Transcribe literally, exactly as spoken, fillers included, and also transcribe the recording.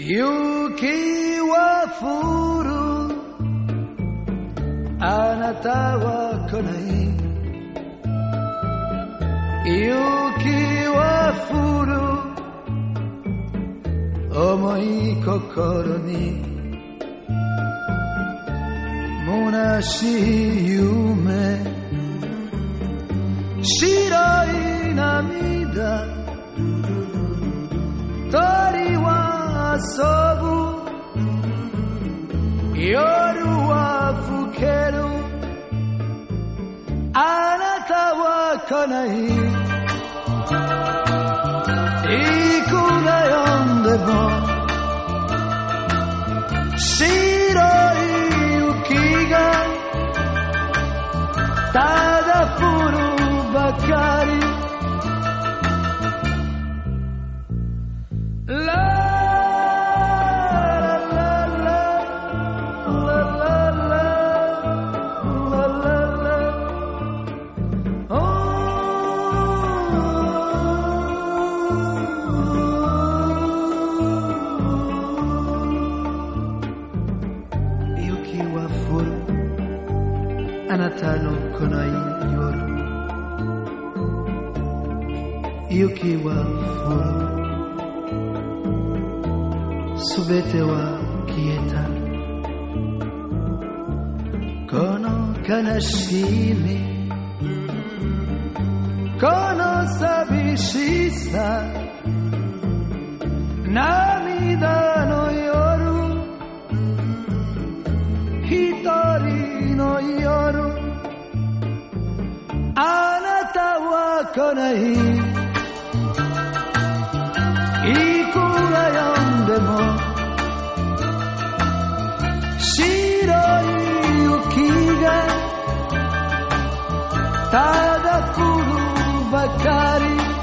雪は降るあなたは来ない雪は降る重い心に虚しい夢白い涙鳥は遊ぶ夜は更けるあなたは来ないいくら呼んでも白い雪がただ降るばかりあなたの来ない夜雪は降るすべては消えたこの悲しみこの寂しさ涙の夜一人の夜あなたは来ないいくら呼んでも白い雪がただ降るばかり